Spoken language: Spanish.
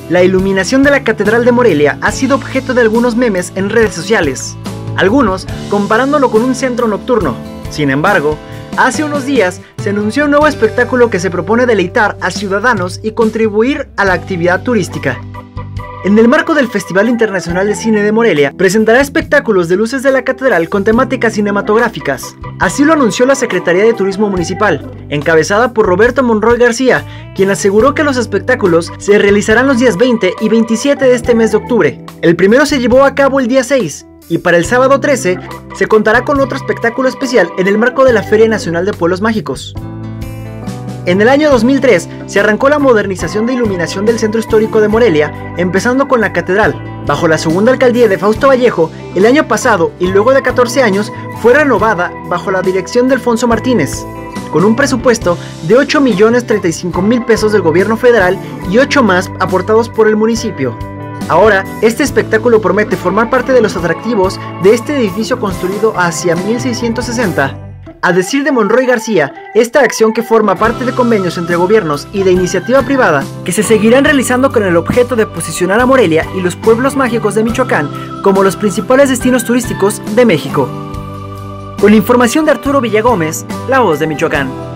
La iluminación de la Catedral de Morelia ha sido objeto de algunos memes en redes sociales, algunos comparándolo con un centro nocturno. Sin embargo, hace unos días se anunció un nuevo espectáculo que se propone deleitar a ciudadanos y contribuir a la actividad turística. En el marco del Festival Internacional de Cine de Morelia, presentará espectáculos de luces de la catedral con temáticas cinematográficas. Así lo anunció la Secretaría de Turismo Municipal, encabezada por Roberto Monroy García, quien aseguró que los espectáculos se realizarán los días 20 y 27 de este mes de octubre. El primero se llevó a cabo el día 6, y para el sábado 13 se contará con otro espectáculo especial en el marco de la Feria Nacional de Pueblos Mágicos. En el año 2003 se arrancó la modernización de iluminación del centro histórico de Morelia, empezando con la catedral. Bajo la segunda alcaldía de Fausto Vallejo, el año pasado y luego de 14 años, fue renovada bajo la dirección de Alfonso Martínez, con un presupuesto de 8.035.000 pesos del gobierno federal y 8 más aportados por el municipio. Ahora, este espectáculo promete formar parte de los atractivos de este edificio construido hacia 1660. A decir de Monroy García, esta acción que forma parte de convenios entre gobiernos y de iniciativa privada, que se seguirán realizando con el objeto de posicionar a Morelia y los pueblos mágicos de Michoacán como los principales destinos turísticos de México. Con información de Arturo Villagómez, La Voz de Michoacán.